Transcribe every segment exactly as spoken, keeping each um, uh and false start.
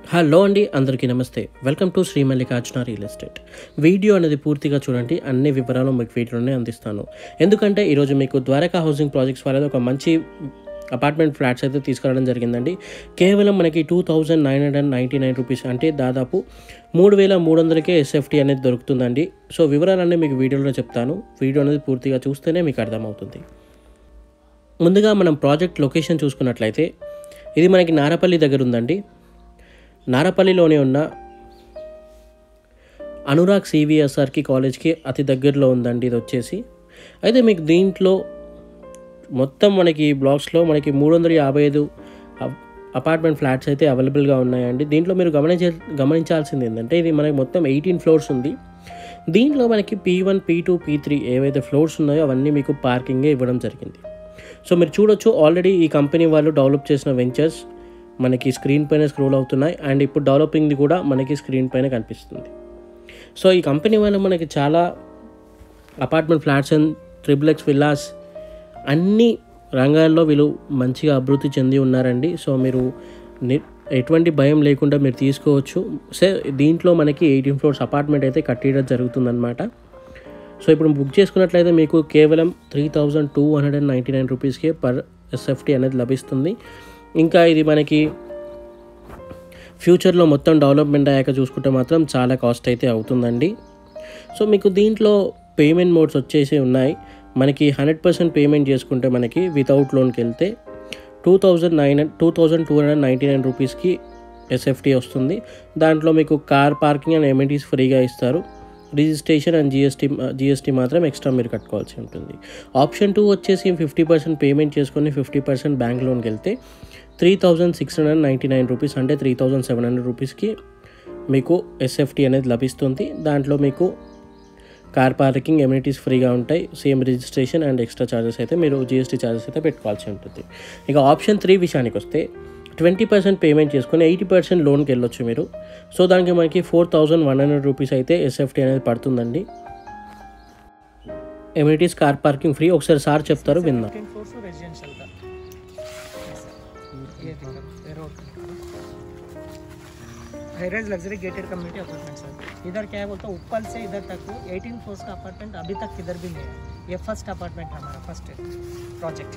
Hello అండి, అందరికీ నమస్తే. Welcome to Shri Mallikarjuna real estate. Video అనేది పూర్తిగా చూడండి, అన్ని వివరాలు మీకు వీడియోలోనే అందిస్తాను. ఎందుకంటే ఈరోజు మీకు ద్వారకా హౌసింగ్ ప్రాజెక్ట్స్ వాళ్ళది ఒక మంచి అపార్ట్మెంట్ ఫ్లాట్స్ అయితే తీసుకురావడం జరిగిందండి. కేవలం మనకి two thousand nine hundred ninety nine rupees అంటే దాదాపు మూడు వేల మూడు వందలకే ఎస్ఎఫ్టీ అనేది దొరుకుతుందండి. సో వివరాలన్నీ మీకు వీడియోలో చెప్తాను. వీడియో అనేది పూర్తిగా చూస్తేనే మీకు అర్థమవుతుంది. ముందుగా మనం ప్రాజెక్ట్ లొకేషన్ చూసుకున్నట్లయితే ఇది మనకి నారపల్లి దగ్గర ఉందండి. నారపల్లిలోనే ఉన్న అనురాగ్ సివిఎస్ఆర్కి కాలేజ్కి అతి దగ్గరలో ఉందండి ఇది వచ్చేసి. అయితే మీకు దీంట్లో మొత్తం మనకి బ్లాక్స్లో మనకి మూడు వందల యాభై ఐదు అపార్ట్మెంట్ ఫ్లాట్స్ అయితే అవైలబుల్గా ఉన్నాయండి. దీంట్లో మీరు గమనించ గమనించాల్సింది ఏంటంటే ఇది మనకి మొత్తం ఎయిటీన్ ఫ్లోర్స్ ఉంది. దీంట్లో మనకి P one P two P three ఏవైతే ఫ్లోర్స్ ఉన్నాయో అవన్నీ మీకు పార్కింగే ఇవ్వడం జరిగింది. సో మీరు చూడొచ్చు, ఆల్రెడీ ఈ కంపెనీ వాళ్ళు డెవలప్ చేసిన వెంచర్స్ మనకి స్క్రీన్ పైన స్క్రోల్ అవుతున్నాయి అండ్ ఇప్పుడు డెవలపింగ్ది కూడా మనకి స్క్రీన్ పైన కనిపిస్తుంది. సో ఈ కంపెనీ వాళ్ళు మనకి చాలా apartment flats and triple X villas అన్ని రంగాల్లో వీళ్ళు మంచిగా అభివృద్ధి చెంది ఉన్నారండి. సో మీరు ఎటువంటి భయం లేకుండా మీరు తీసుకోవచ్చు. సో దీంట్లో మనకి ఎయిటీన్ ఫ్లోర్స్ అపార్ట్మెంట్ అయితే కట్టేయడం జరుగుతుందన్నమాట. సో ఇప్పుడు బుక్ చేసుకున్నట్లయితే మీకు కేవలం three thousand two hundred and ninety nine రూపీస్కే పర్ ఎస్ఎఫ్టీ అనేది లభిస్తుంది. ఇంకా ఇది మనకి ఫ్యూచర్లో మొత్తం డెవలప్మెంట్ అయ్యాక చూసుకుంటే మాత్రం చాలా కాస్ట్ అయితే అవుతుందండి. సో మీకు దీంట్లో పేమెంట్ మోడ్స్ వచ్చేసి ఉన్నాయి. మనకి హండ్రెడ్ పర్సెంట్ పేమెంట్ చేసుకుంటే మనకి వితౌట్ లోన్కి వెళ్తే two thousand nine two thousand two hundred ninety nine రూపీస్కి ఎస్ఎఫ్టీ వస్తుంది. దాంట్లో మీకు కార్ పార్కింగ్ అండ్ ఎమ్యూనిటీస్ ఫ్రీగా ఇస్తారు. రిజిస్ట్రేషన్ అండ్ జిఎస్టీ జిఎస్టీ మాత్రం ఎక్స్ట్రా మీరు కట్టుకోవాల్సి ఉంటుంది. ఆప్షన్ టూ వచ్చేసి ఫిఫ్టీ పర్సెంట్ పేమెంట్ చేసుకొని ఫిఫ్టీ పర్సెంట్ బ్యాంక్ లోన్కి వెళ్తే three thousand six hundred ninety nine rupees అంటే త్రీ థౌజండ్ సెవెన్ హండ్రెడ్ రూపీస్కి మీకు ఎస్ఎఫ్టీ అనేది లభిస్తుంది. దాంట్లో మీకు కార్ పార్కింగ్ ఎమ్యూనిటీస్ ఫ్రీగా ఉంటాయి. Same registration and extra charges అయితే మీరు జిఎస్టీ ఛార్జెస్ అయితే పెట్టుకోవాల్సి ఉంటుంది. ఇక ఆప్షన్ త్రీ విషయానికి వస్తే ట్వంటీ పర్సెంట్ పేమెంట్ చేసుకుని ఎయిటీ పర్సెంట్ లోన్కి వెళ్ళొచ్చు మీరు. సో దానికి మనకి four thousand one hundred rupees అయితే ఎస్ఎఫ్టీ అనేది పడుతుందండి. Amenities car parking free. ఒకసారి సార్ చెప్తారు, విందాం. High-rise luxury gated community apartment sir. इधर क्या है बोलते ऊपर से इधर तक एटीन फ्लोर्स का अपार्टमेंट अभी तक किधर भी नहीं है. ये फर्स्ट अपार्टमेंट है हमारा, फर्स्ट प्रोजेक्ट.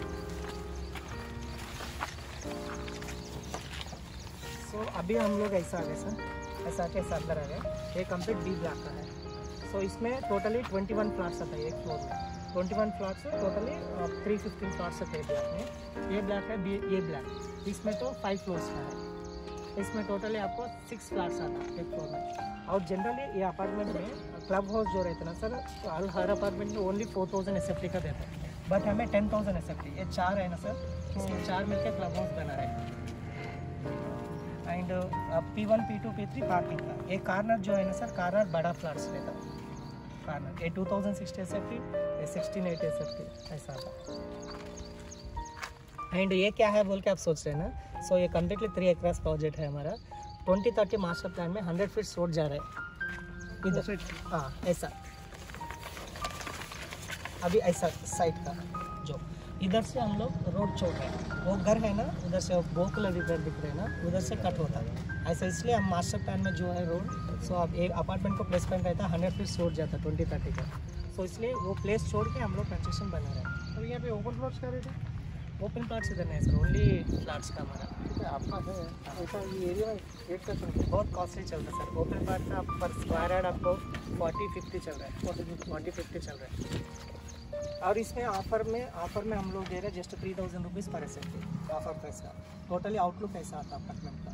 सो so, अभी हम लोग ऐसा आ गए सर, ऐसा आके ऐसा अंदर आ गए. ये कंप्लीट बी ब्लॉक का है. सो so, इसमें टोटली ट्वेंटी वन फ्लैट्स आता है एक फ्लोर में. Twenty one flats totally three fifteen flats आते हैं ब्लॉक में. ये ब्लॉक है बी, ये ब्लॉक. इसमें तो फाइव फ्लोर्स का है. इसमें टोटली आपको सिक्स फ्लैट्स आता है एक फ्लोर में. और जनरली ये अपार्टमेंट में क्लब हाउस जो रहता है ना सर, हर अपार्टमेंट में only four thousand S F T का देता है. बट हमें ten thousand S F T. ये चार है ना सर, इसके चार मिलकर क्लब हाउस बना रहे हैं. And P one P two P three parking का. ये कार्नर जो है ना सर, कार्नर बड़ा फ्लैट्स रहता है. कार्नर ये two thousand sixty S F T, ये sixteen eight S F T ऐसा आता. एंड ये क्या है बोल के आप सोच रहे हैं ना. सो so, ये कम्प्लीटली थ्री एकर्स प्रोजेक्ट है हमारा. ट्वेंटी थर्टी मास्टर प्लान में हंड्रेड फीट रोड जा रहा है इधर. हाँ ऐसा अभी ऐसा साइड का जो इधर से हम लोग रोड छोड़ रहे हैं. वो घर है ना उधर से वो कलर इधर दिख रहे हैं ना, उधर से कट होता है ऐसा. इसलिए हम मास्टर प्लान में जो है रोड, सो अब एक अपार्टमेंट को प्लेस पॉइंट रहता है हंड्रेड फीट रोड जाता है ट्वेंटी थर्टी का. सो इसलिए वो प्लेस छोड़ के हम लोग कंस्ट्रक्शन बना रहे हैं. तो यहाँ पे ओपन प्लॉट्स कर रहे थे. ओपन प्लॉट्स इधर नहीं सर, ओनली फ्लैट्स का हमारा आपका है. ऐसा ये एरिया में रेट का बहुत कॉस्टली चल रहा है सर. ओपन प्लॉट का पर स्क्वायर यार्ड आपको फोर्टी फिफ्टी चल रहा है, फोर्टी फिफ्टी चल रहा है. और इसमें ऑफर में ऑफर में हम लोग दे रहे हैं just three thousand rupees per S F T offer price का. टोटली आउटलुक ऐसा आता है अपार्टमेंट का.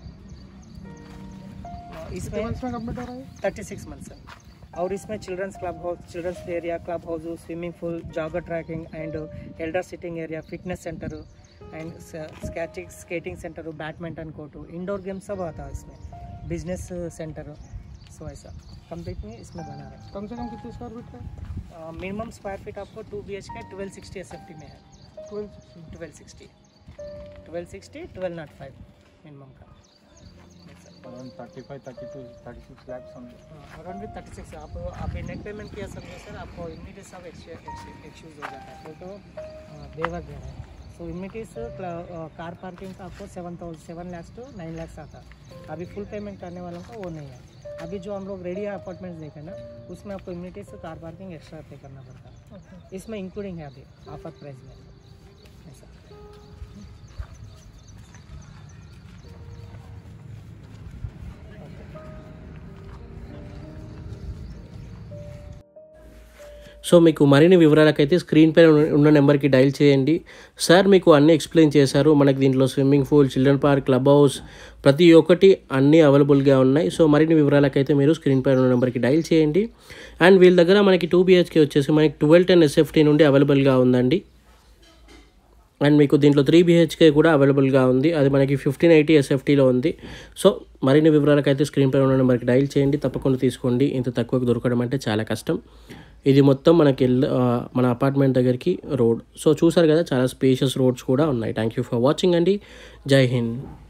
इसमें कंप्लीट हो रहा है थर्टी सिक्स मंथ सर. और इसमें childrens club house, childrens area, club house, swimming pool, jogger tracking and elder sitting area, fitness centre and skating skating centre, badminton court, indoor game सब आता है इसमें, बिजनेस सेंटर. सो ऐसा complete में इसमें बना रहे हैं. कम से कम कितने स्क्वायर फीट है? मिनिमम स्क्वायर फीट आपको two B H K twelve sixty S F T में है. Twelve twelve sixty twelve sixty twelve nought five minimum का. Around thirty five thirty two thirty six lakhs समझो. अराउंड भी thirty six. आप अभी net payment किया समझो सर, आपको इमीडिएट सब एक्सक्यूज हो जाता है. तो देवर दे रहे हैं. सो इम्यूनिटीज कार पार्किंग का आपको seven thousand seven lakhs to nine lakhs आता है. अभी फुल पेमेंट करने वालों का वो नहीं है। अभी जो हम लोग रेडी अपार्टमेंट्स देखे ना, उसमें आपको इम्यूनिटी से कार पार्किंग एक्स्ट्रा पे करना पड़ता है, इसमें इंक्लूडिंग है अभी ऑफर प्राइस में ऐसा। సో మీకు మరిన్ని వివరాలకైతే స్క్రీన్ పైన ఉన్న నెంబర్కి డైల్ చేయండి. సార్ మీకు అన్నీ ఎక్స్ప్లెయిన్ చేశారు. మనకి దీంట్లో swimming pool, children park, club house ప్రతి ఒక్కటి అన్నీ అవైలబుల్గా ఉన్నాయి. సో మరిన్ని వివరాలకైతే మీరు స్క్రీన్ పైన ఉన్న నెంబర్కి డైల్ చేయండి. అండ్ వీళ్ళ దగ్గర మనకి టూ బిహెచ్కే వచ్చేసి మనకి ట్వెల్వ్ టెన్ ఎస్ఎఫ్టీ నుండి అవైలబుల్గా ఉందండి. అండ్ మీకు దీంట్లో త్రీ బిహెచ్కే కూడా అవైలబుల్గా ఉంది, అది మనకి ఫిఫ్టీన్ ఎయిటీ ఎస్ఎఫ్టీలో ఉంది. సో మరిన్ని వివరాలకైతే స్క్రీన్ పైన ఉన్న నెంబర్కి డైల్ చేయండి, తప్పకుండా తీసుకోండి. ఇంత తక్కువకి దొరకడం అంటే చాలా కష్టం. ఇది మొత్తం మనకి మన అపార్ట్మెంట్ దగ్గరికి రోడ్. సో చూసారు కదా, చాలా స్పేషియస్ రోడ్స్ కూడా ఉన్నాయి. థ్యాంక్ యూ ఫర్ వాచింగ్ అండి. జై హింద్.